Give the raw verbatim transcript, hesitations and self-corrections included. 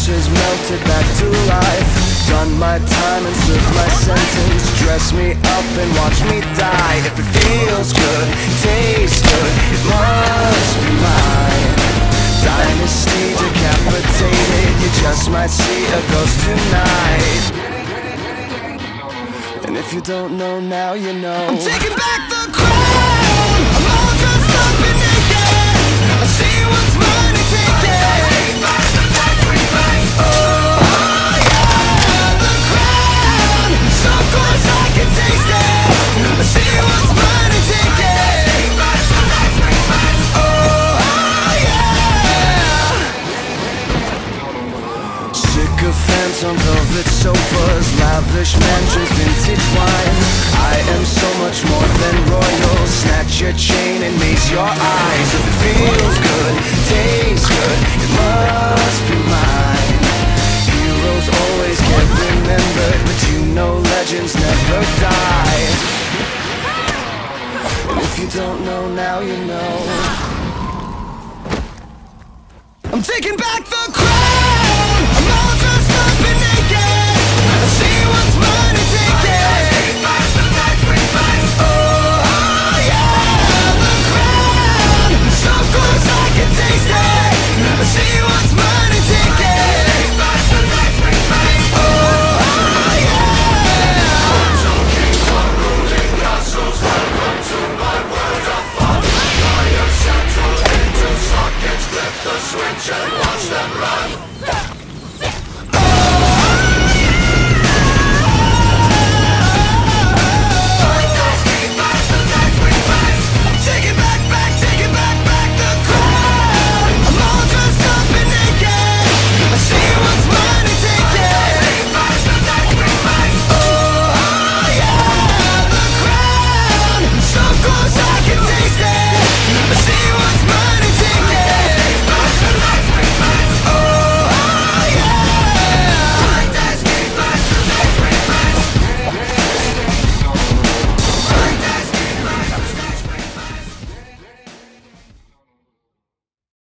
monsters melted back to life. Done my time and served my sentence. Dress me up and watch me die. If it feels good, tastes good, it must be mine. Dynasty decapitated, you just might see a ghost tonight. And if you don't know now, you know. I'm taking back the crown. I'm all dressed up and naked. I see what's mine and take it. Oh, yeah, the crown. So close I can taste it. I see what's mine and take it. Oh, yeah. Sycophants on velvet sofas, lavish mansions, vintage wine. I am so much more than royal. Snatch your chain and maze your eyes. If it feels good, tastes good, it must